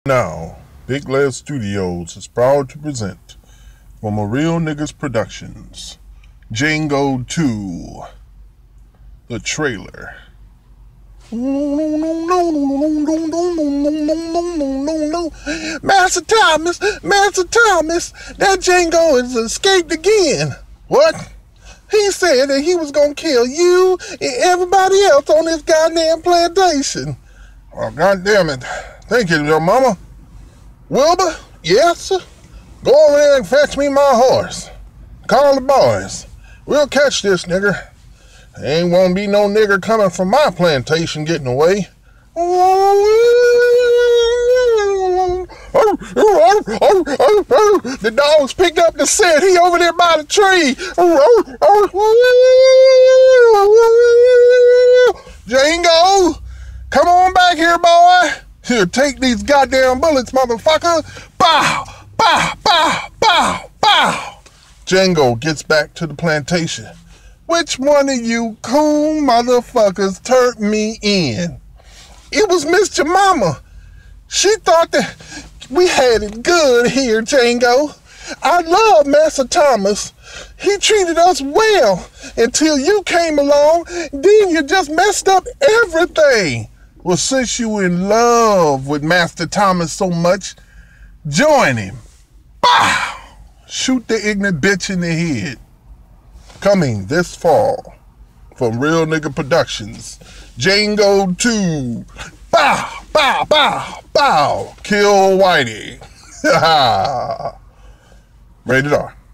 Now, Big Les Studios is proud to present from A Real Niggas Productions, Django 2, the trailer. Master Thomas, that Django has escaped again. What? He said that he was gonna kill you and everybody else on this goddamn plantation. Oh, goddamn it. Thank you, little mama. Wilbur, yes? Go over there and fetch me my horse. Call the boys. We'll catch this nigger. Ain't won't be no nigger coming from my plantation getting away. The dog's picked up the scent. He over there by the tree. Django, come on back here, boy. Here, take these goddamn bullets, motherfucker. Bow, bow, bow, bow, bow. Django gets back to the plantation. Which one of you coon motherfuckers turned me in? It was Miss Jemima. She thought that we had it good here, Django. I love Master Thomas. He treated us well until you came along. Then you just messed up everything. Well, since you in love with Master Thomas so much, join him. Bow! Shoot the ignorant bitch in the head. Coming this fall from Real Nigga Productions, Django 2. Bow, bow, bow, bow. Kill Whitey. Rated R.